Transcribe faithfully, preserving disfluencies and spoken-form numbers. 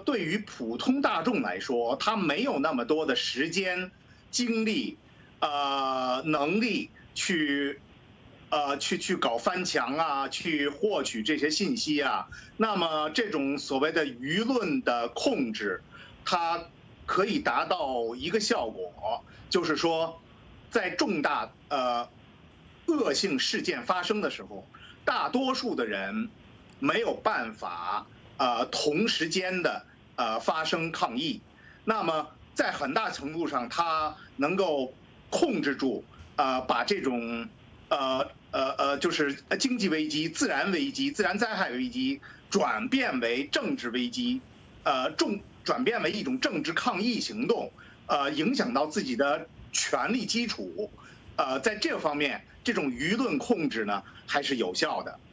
对于普通大众来说，他没有那么多的时间、精力、呃能力去。呃，去去搞翻墙啊，去获取这些信息啊，那么这种所谓的舆论的控制，它可以达到一个效果，就是说，在重大呃恶性事件发生的时候，大多数的人没有办法呃同时间的呃发生抗议，那么在很大程度上，它能够控制住呃把这种呃。呃呃，就是经济危机、自然危机、自然灾害危机转变为政治危机，呃，重转变为一种政治抗议行动，呃，影响到自己的权利基础，呃，在这方面，这种舆论控制呢还是有效的。